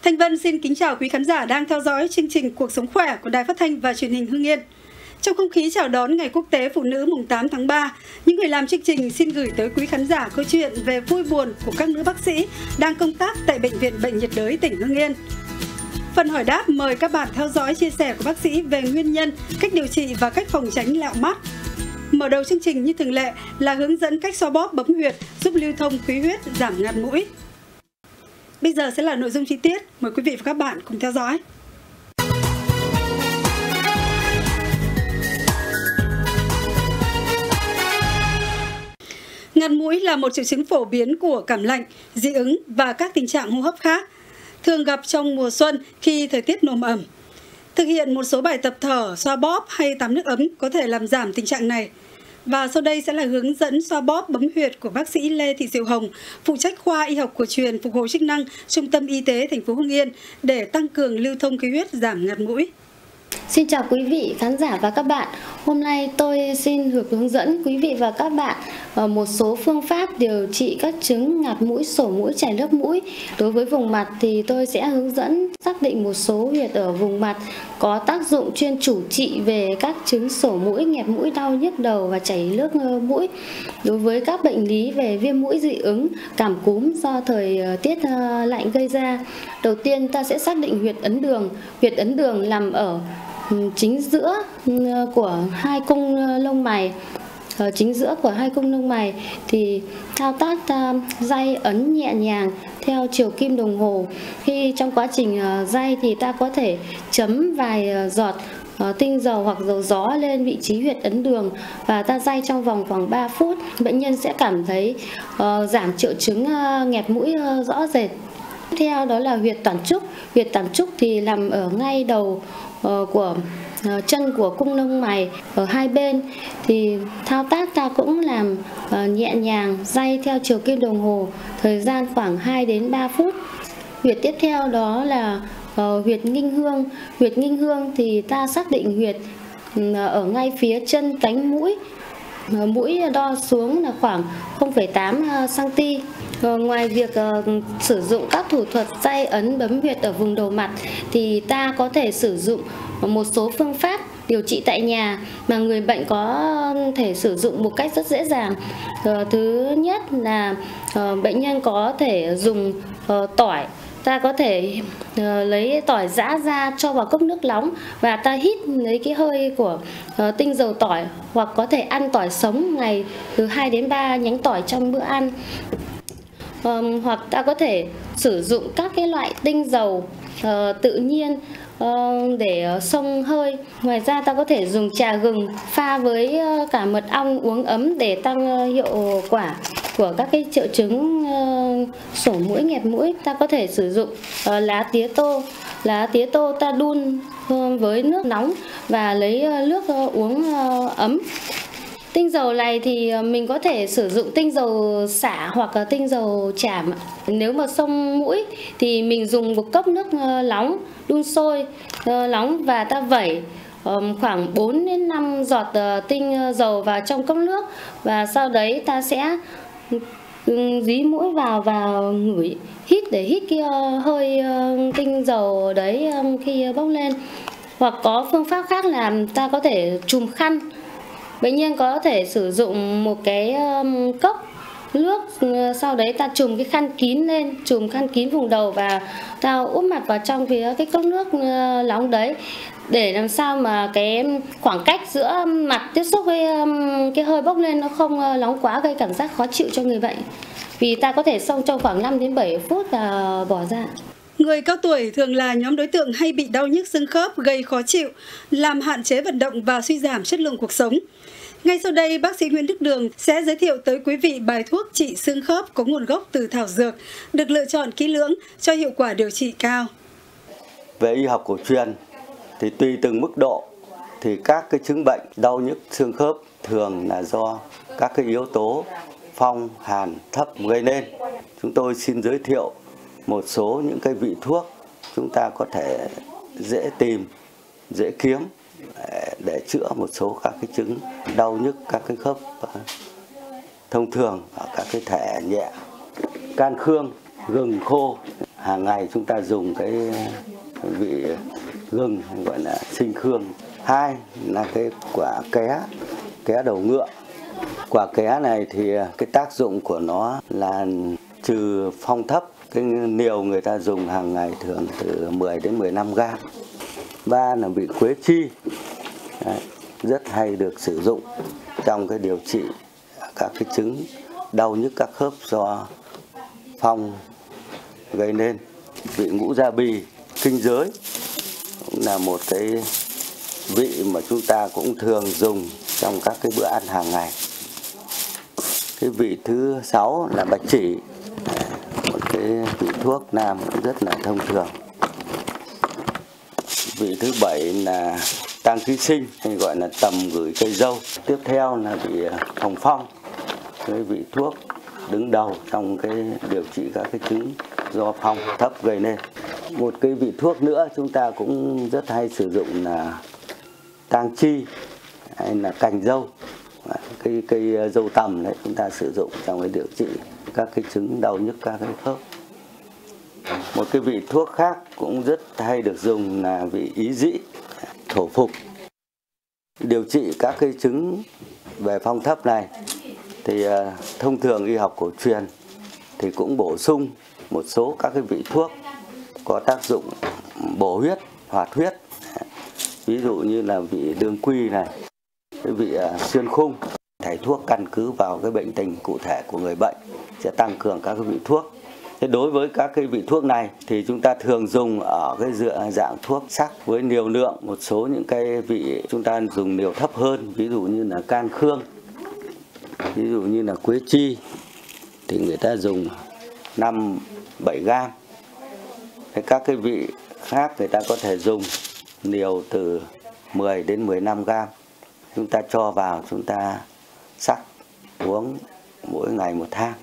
Thanh Vân xin kính chào quý khán giả đang theo dõi chương trình Cuộc sống khỏe của Đài Phát thanh và Truyền hình Hưng Yên. Trong không khí chào đón Ngày Quốc tế Phụ nữ mùng 8 tháng 3, những người làm chương trình xin gửi tới quý khán giả câu chuyện về vui buồn của các nữ bác sĩ đang công tác tại Bệnh viện Bệnh nhiệt đới tỉnh Hưng Yên. Phần hỏi đáp mời các bạn theo dõi chia sẻ của bác sĩ về nguyên nhân, cách điều trị và cách phòng tránh lẹo mắt. Mở đầu chương trình như thường lệ là hướng dẫn cách xoa bóp bấm huyệt giúp lưu thông khí huyết, giảm ngạt mũi. Bây giờ sẽ là nội dung chi tiết, mời quý vị và các bạn cùng theo dõi. Ngạt mũi là một triệu chứng phổ biến của cảm lạnh, dị ứng và các tình trạng hô hấp khác, thường gặp trong mùa xuân khi thời tiết nồm ẩm. Thực hiện một số bài tập thở, xoa bóp hay tắm nước ấm có thể làm giảm tình trạng này. Và sau đây sẽ là hướng dẫn xoa bóp bấm huyệt của bác sĩ Lê Thị Diệu Hồng, phụ trách khoa y học cổ truyền phục hồi chức năng, Trung tâm Y tế thành phố Hưng Yên để tăng cường lưu thông khí huyết, giảm ngạt mũi. Xin chào quý vị khán giả và các bạn. Hôm nay tôi xin được hướng dẫn quý vị và các bạn một số phương pháp điều trị các chứng ngạt mũi, sổ mũi, chảy nước mũi. Đối với vùng mặt thì tôi sẽ hướng dẫn xác định một số huyệt ở vùng mặt có tác dụng chuyên chủ trị về các chứng sổ mũi, nghẹt mũi, đau nhức đầu và chảy nước mũi. Đối với các bệnh lý về viêm mũi dị ứng, cảm cúm do thời tiết lạnh gây ra, đầu tiên ta sẽ xác định huyệt ấn đường. Huyệt ấn đường nằm ở chính giữa của hai cung lông mày. Ở chính giữa của hai cung lông mày thì thao tác day ấn nhẹ nhàng theo chiều kim đồng hồ. Khi trong quá trình day thì ta có thể chấm vài giọt tinh dầu hoặc dầu gió lên vị trí huyệt ấn đường và ta day trong vòng khoảng 3 phút. Bệnh nhân sẽ cảm thấy giảm triệu chứng nghẹt mũi rõ rệt. Tiếp theo đó là huyệt toản trúc. Huyệt toản trúc thì nằm ở ngay đầu của chân của cung lông mày ở hai bên, thì thao tác ta cũng làm nhẹ nhàng, day theo chiều kim đồng hồ, thời gian khoảng 2 đến 3 phút. Huyệt tiếp theo đó là huyệt nghinh hương. Huyệt nghinh hương thì ta xác định huyệt ở ngay phía chân cánh mũi. Mũi đo xuống là khoảng 0,8 cm. Ngoài việc sử dụng các thủ thuật day ấn bấm huyệt ở vùng đầu mặt thì ta có thể sử dụng một số phương pháp điều trị tại nhà mà người bệnh có thể sử dụng một cách rất dễ dàng. Thứ nhất là bệnh nhân có thể dùng tỏi. Ta có thể lấy tỏi giã ra cho vào cốc nước nóng và ta hít lấy cái hơi của tinh dầu tỏi, hoặc có thể ăn tỏi sống ngày từ 2 đến 3 nhánh tỏi trong bữa ăn. Hoặc ta có thể sử dụng các cái loại tinh dầu tự nhiên để xông hơi. Ngoài ra ta có thể dùng trà gừng pha với cả mật ong uống ấm để tăng hiệu quả của các cái triệu chứng sổ mũi, nghẹt mũi. Ta có thể sử dụng lá tía tô. Lá tía tô ta đun với nước nóng và lấy nước uống ấm. Tinh dầu này thì mình có thể sử dụng tinh dầu xả hoặc là tinh dầu chảm. Nếu mà xông mũi thì mình dùng một cốc nước nóng đun sôi nóng và ta vẩy khoảng 4 đến 5 giọt tinh dầu vào trong cốc nước, và sau đấy ta sẽ dí mũi vào và ngửi, hít để hít cái hơi tinh dầu đấy khi bốc lên. Hoặc có phương pháp khác là ta có thể chùm khăn. Bệnh nhân có thể sử dụng một cái cốc nước, sau đấy ta chùm cái khăn kín lên, chùm khăn kín vùng đầu và ta úp mặt vào trong cái cốc nước nóng đấy, để làm sao mà cái khoảng cách giữa mặt tiếp xúc với cái hơi bốc lên nó không nóng quá, gây cảm giác khó chịu cho người bệnh. Vì ta có thể xông trong khoảng 5 đến 7 phút và bỏ ra. Người cao tuổi thường là nhóm đối tượng hay bị đau nhức xương khớp, gây khó chịu, làm hạn chế vận động và suy giảm chất lượng cuộc sống. Ngay sau đây, bác sĩ Nguyễn Đức Đường sẽ giới thiệu tới quý vị bài thuốc trị xương khớp có nguồn gốc từ thảo dược, được lựa chọn kỹ lưỡng cho hiệu quả điều trị cao. Về y học cổ truyền thì tùy từng mức độ thì các cái chứng bệnh đau nhức xương khớp thường là do các cái yếu tố phong, hàn, thấp gây nên. Chúng tôi xin giới thiệu một số những cái vị thuốc chúng ta có thể dễ tìm, dễ kiếm để chữa một số các cái chứng đau nhức các cái khớp thông thường ở các cái thể nhẹ. Can khương, gừng khô, hàng ngày chúng ta dùng cái vị gừng gọi là sinh khương. 2 là cái quả ké đầu ngựa. Quả ké này thì cái tác dụng của nó là trừ phong thấp. Cái liều người ta dùng hàng ngày thường từ 10 đến 15 gram. 3 là vị quế chi. Đấy, rất hay được sử dụng trong cái điều trị các cái chứng đau nhức các khớp do phong gây nên. Vị ngũ gia bì, kinh giới cũng là một cái vị mà chúng ta cũng thường dùng trong các cái bữa ăn hàng ngày. Cái vị thứ 6 là bạch chỉ, một cái vị thuốc nam rất là thông thường. Vị thứ 7 là tang ký sinh, hay gọi là tầm gửi cây dâu. Tiếp theo là vị hồng phong, cái vị thuốc đứng đầu trong cái điều trị các cái chứng do phong thấp gây nên. Một cái vị thuốc nữa chúng ta cũng rất hay sử dụng là tang chi hay là cành dâu. Cây dâu tằm đấy chúng ta sử dụng trong cái điều trị các cái chứng đau nhức các cái khớp. Một cái vị thuốc khác cũng rất hay được dùng là vị ý dĩ, thổ phục. Điều trị các cái chứng về phong thấp này thì thông thường y học cổ truyền thì cũng bổ sung một số các cái vị thuốc có tác dụng bổ huyết, hoạt huyết. Ví dụ như là vị đương quy này, cái vị xuyên khung. Thầy thuốc căn cứ vào cái bệnh tình cụ thể của người bệnh sẽ tăng cường các cái vị thuốc. Thế đối với các cái vị thuốc này thì chúng ta thường dùng ở cái dạng thuốc sắc với liều lượng. Một số những cái vị chúng ta dùng liều thấp hơn, ví dụ như là can khương, ví dụ như là quế chi thì người ta dùng 5-7 gram. Thế các cái vị khác người ta có thể dùng liều từ 10 đến 15 gram. Chúng ta cho vào, chúng ta sắc uống mỗi ngày một thang.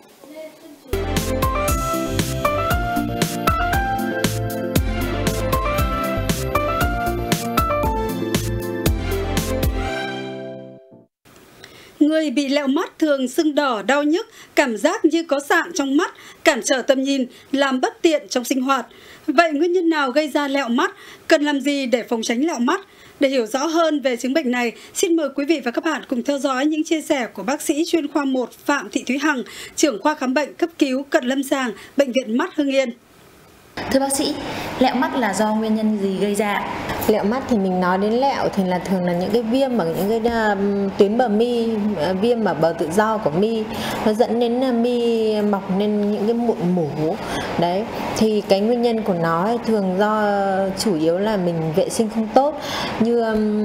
Người bị lẹo mắt thường sưng đỏ, đau nhức, cảm giác như có sạn trong mắt, cản trở tầm nhìn, làm bất tiện trong sinh hoạt. Vậy nguyên nhân nào gây ra lẹo mắt? Cần làm gì để phòng tránh lẹo mắt? Để hiểu rõ hơn về chứng bệnh này, xin mời quý vị và các bạn cùng theo dõi những chia sẻ của bác sĩ chuyên khoa 1 Phạm Thị Thúy Hằng, trưởng khoa khám bệnh cấp cứu cận lâm sàng, Bệnh viện Mắt Hưng Yên. Thưa bác sĩ, lẹo mắt là do nguyên nhân gì gây ra? Lẹo mắt thì mình nói đến lẹo thì là thường là những cái viêm ở những cái tuyến bờ mi, viêm ở bờ tự do của mi, nó dẫn đến mi mọc nên những cái mụn mủ. Đấy, thì cái nguyên nhân của nó thường do chủ yếu là mình vệ sinh không tốt. Như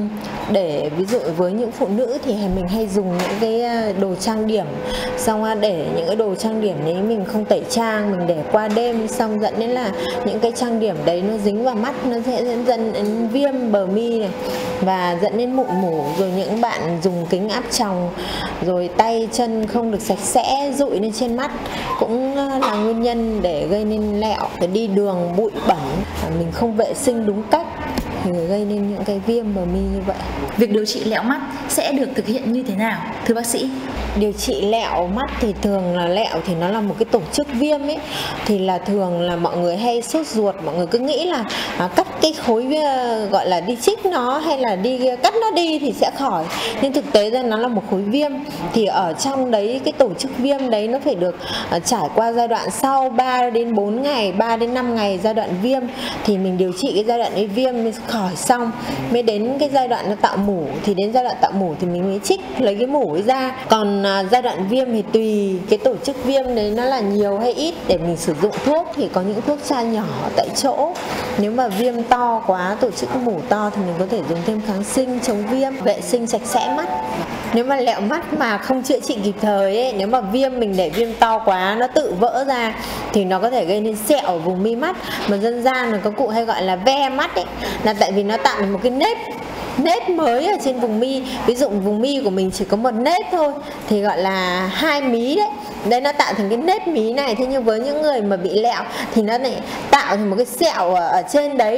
để ví dụ với những phụ nữ thì mình hay dùng những cái đồ trang điểm, xong để những cái đồ trang điểm đấy mình không tẩy trang, mình để qua đêm, xong dẫn đến là những cái trang điểm đấy nó dính vào mắt, nó sẽ dẫn đến viêm bờ mi này và dẫn đến mụn mủ. Rồi những bạn dùng kính áp tròng, rồi tay chân không được sạch sẽ dụi lên trên mắt cũng là nguyên nhân để gây nên lẹo. Rồi đi đường bụi bẩn, mình không vệ sinh đúng cách thì gây nên những cái viêm bờ mi như vậy. Việc điều trị lẹo mắt sẽ được thực hiện như thế nào, thưa bác sĩ? Điều trị lẹo mắt thì thường là lẹo thì nó là một cái tổ chức viêm ấy, thì là thường là mọi người hay sốt ruột, mọi người cứ nghĩ là cắt cái khối gọi là đi chích nó hay là đi cắt nó đi thì sẽ khỏi, nhưng thực tế ra nó là một khối viêm. Thì ở trong đấy cái tổ chức viêm đấy nó phải được trải qua giai đoạn sau 3 đến 4 ngày, 3 đến 5 ngày giai đoạn viêm thì mình điều trị cái giai đoạn ấy viêm mới khỏi xong, mới đến cái giai đoạn nó tạo mủ, thì đến giai đoạn tạo mủ thì mình mới chích lấy cái mủ ấy ra. Còn giai đoạn viêm thì tùy cái tổ chức viêm đấy nó là nhiều hay ít để mình sử dụng thuốc. Thì có những thuốc chai nhỏ tại chỗ, nếu mà viêm to quá, tổ chức mủ to thì mình có thể dùng thêm kháng sinh chống viêm, vệ sinh sạch sẽ mắt. Nếu mà lẹo mắt mà không chữa trị kịp thời ấy, nếu mà viêm mình để viêm to quá nó tự vỡ ra thì nó có thể gây nên sẹo ở vùng mi mắt, mà dân gian là có cụ hay gọi là ve mắt ấy, là tại vì nó tạo thành một cái nếp mới ở trên vùng mi. Ví dụ vùng mi của mình chỉ có một nếp thôi thì gọi là 2 mí đấy. Đây nó tạo thành cái nếp mí này. Thế nhưng với những người mà bị lẹo thì nó lại tạo thành một cái sẹo ở trên đấy.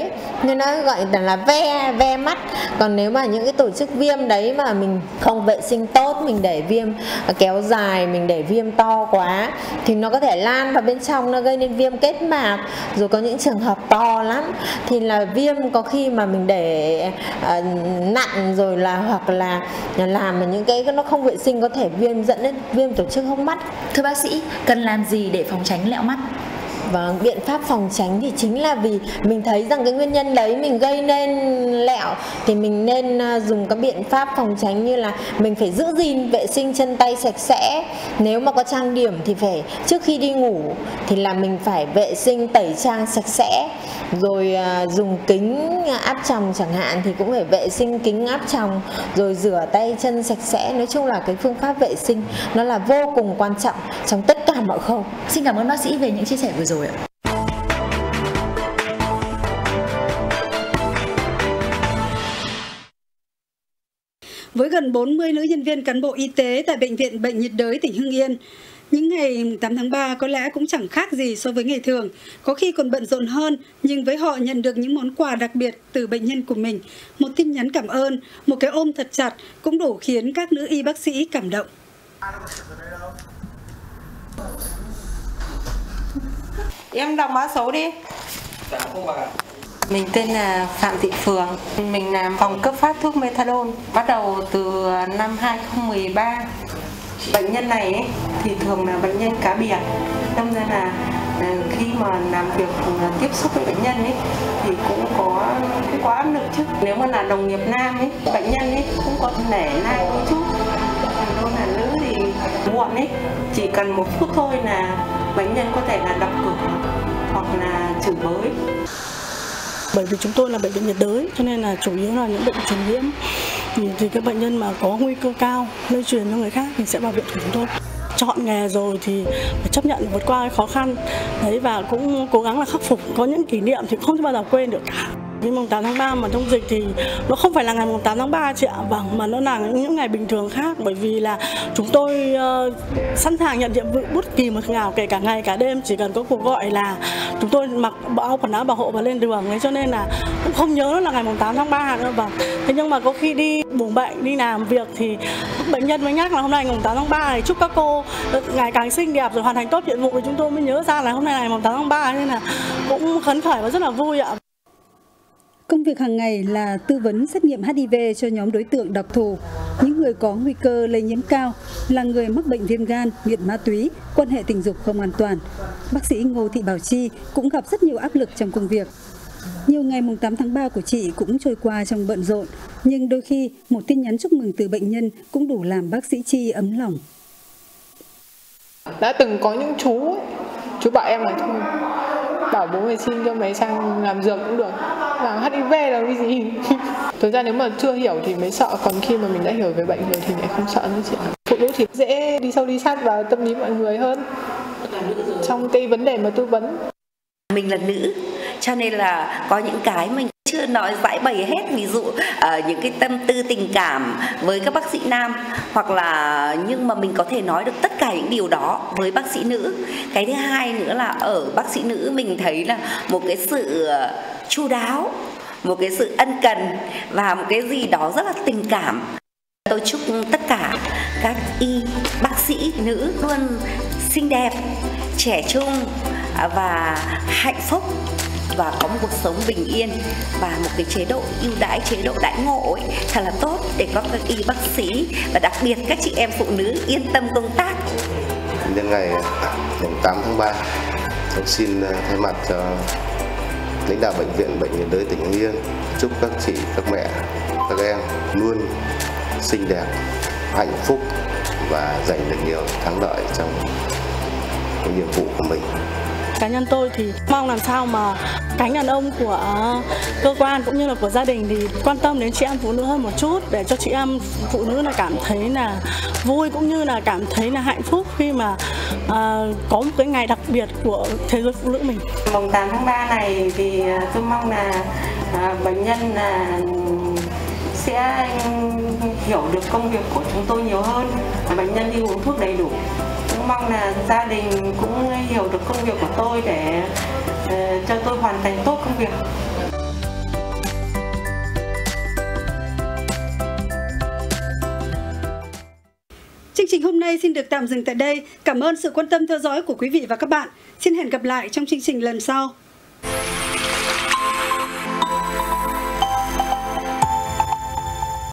nên nó gọi là ve mắt. Còn nếu mà những cái tổ chức viêm đấy mà mình không vệ sinh tốt, mình để viêm kéo dài, mình để viêm to quá thì nó có thể lan vào bên trong, nó gây nên viêm kết mạc. Rồi có những trường hợp to lắm thì là viêm có khi mà mình để nặng rồi là hoặc là làm những cái nó không vệ sinh có thể viêm dẫn đến viêm tổ chức hốc mắt. Thưa bác sĩ, cần làm gì để phòng tránh lẹo mắt? Và biện pháp phòng tránh thì chính là vì mình thấy rằng cái nguyên nhân đấy mình gây nên lẹo thì mình nên dùng các biện pháp phòng tránh như là mình phải giữ gìn vệ sinh chân tay sạch sẽ. Nếu mà có trang điểm thì phải trước khi đi ngủ thì là mình phải vệ sinh tẩy trang sạch sẽ. Rồi dùng kính áp tròng chẳng hạn thì cũng phải vệ sinh kính áp tròng, rồi rửa tay chân sạch sẽ. Nói chung là cái phương pháp vệ sinh nó là vô cùng quan trọng trong tất cả mọi khâu. Xin cảm ơn bác sĩ về những chia sẻ vừa rồi ạ. Với gần 40 nữ nhân viên cán bộ y tế tại Bệnh viện Bệnh nhiệt đới tỉnh Hưng Yên, những ngày 8 tháng 3 có lẽ cũng chẳng khác gì so với ngày thường, có khi còn bận rộn hơn, nhưng với họ nhận được những món quà đặc biệt từ bệnh nhân của mình, một tin nhắn cảm ơn, một cái ôm thật chặt cũng đủ khiến các nữ y bác sĩ cảm động. Em đọc mã số đi. Mình tên là Phạm Thị Phường. Mình làm phòng cấp phát thuốc methadone bắt đầu từ năm 2013. Bệnh nhân này ấy, thì thường là bệnh nhân cá biệt. Đâm ra là khi mà làm việc tiếp xúc với bệnh nhân ấy, thì cũng có áp lực chứ. Nếu mà là đồng nghiệp nam ấy, bệnh nhân ấy cũng có nể nang đôi chút. Còn đâu là nữ thì muộn ấy, chỉ cần 1 phút thôi là bệnh nhân có thể là đập cửa hoặc là chửi bới. Bởi vì chúng tôi là bệnh viện nhiệt đới cho nên là chủ yếu là những bệnh truyền nhiễm, thì các bệnh nhân mà có nguy cơ cao lây truyền cho người khác thì sẽ vào viện của chúng tôi. Chọn nghề rồi thì phải chấp nhận vượt qua cái khó khăn đấy và cũng cố gắng là khắc phục. Có những kỷ niệm thì không bao giờ quên được cả. Cái mùng 8 tháng 3 mà trong dịch thì nó không phải là ngày mùng 8 tháng 3 chị ạ, vâng, mà nó là những ngày bình thường khác, bởi vì là chúng tôi sẵn sàng nhận nhiệm vụ bất kỳ một nào, kể cả ngày cả đêm, chỉ cần có cuộc gọi là chúng tôi mặc quần áo bảo hộ và lên đường ấy, cho nên là cũng không nhớ nó là ngày mùng 8 tháng 3 nữa, vâng. Thế nhưng mà có khi đi buồng bệnh, đi làm việc thì bệnh nhân mới nhắc là hôm nay ngày mùng 8 tháng 3 thì chúc các cô ngày càng xinh đẹp rồi hoàn thành tốt nhiệm vụ, thì chúng tôi mới nhớ ra là hôm nay ngày mùng 8 tháng 3, nên là cũng phấn khởi và rất là vui ạ. Công việc hàng ngày là tư vấn xét nghiệm HIV cho nhóm đối tượng đặc thù, những người có nguy cơ lây nhiễm cao, là người mắc bệnh viêm gan, nghiện ma túy, quan hệ tình dục không an toàn. Bác sĩ Ngô Thị Bảo Chi cũng gặp rất nhiều áp lực trong công việc. Nhiều ngày mùng 8 tháng 3 của chị cũng trôi qua trong bận rộn, nhưng đôi khi một tin nhắn chúc mừng từ bệnh nhân cũng đủ làm bác sĩ Chi ấm lòng. Đã từng có những chú bảo em là thôi, bảo bố mày xin cho mày sang làm dược cũng được, làm HIV là cái gì. Thực ra nếu mà chưa hiểu thì mới sợ, còn khi mà mình đã hiểu về bệnh rồi thì lại không sợ nữa chị. Phụ nữ thì dễ đi sâu đi sát vào tâm lý mọi người hơn trong cái vấn đề mà tư vấn. Mình là nữ cho nên là có những cái mình chưa nói giải bày hết, ví dụ những cái tâm tư tình cảm với các bác sĩ nam, hoặc là nhưng mà mình có thể nói được tất cả những điều đó với bác sĩ nữ. Cái thứ hai nữa là ở bác sĩ nữ mình thấy là một cái sự chu đáo, một cái sự ân cần và một cái gì đó rất là tình cảm. Tôi chúc tất cả các y bác sĩ nữ luôn xinh đẹp, trẻ trung và hạnh phúc, và có một cuộc sống bình yên và một cái chế độ ưu đãi, chế độ đãi ngộ ấy, thật là tốt để có các y bác sĩ và đặc biệt các chị em phụ nữ yên tâm công tác. Nhân ngày 8 tháng 3, tôi xin thay mặt cho lãnh đạo Bệnh viện Bệnh nhiệt đới tỉnh Hưng Yên chúc các chị, các mẹ, các em luôn xinh đẹp, hạnh phúc và giành được nhiều thắng lợi trong cái nhiệm vụ của mình. Cá nhân tôi thì mong làm sao mà cánh đàn ông của cơ quan cũng như là của gia đình thì quan tâm đến chị em phụ nữ hơn một chút, để cho chị em phụ nữ là cảm thấy là vui cũng như là cảm thấy là hạnh phúc khi mà có một cái ngày đặc biệt của thế giới phụ nữ mình. Mùng 8 tháng 3 này thì tôi mong là bệnh nhân là sẽ hiểu được công việc của chúng tôi nhiều hơn, và bệnh nhân đi uống thuốc đầy đủ. Cũng mong là gia đình cũng hiểu được công việc của tôi để cho tôi hoàn thành tốt công việc. Chương trình hôm nay xin được tạm dừng tại đây. Cảm ơn sự quan tâm theo dõi của quý vị và các bạn. Xin hẹn gặp lại trong chương trình lần sau.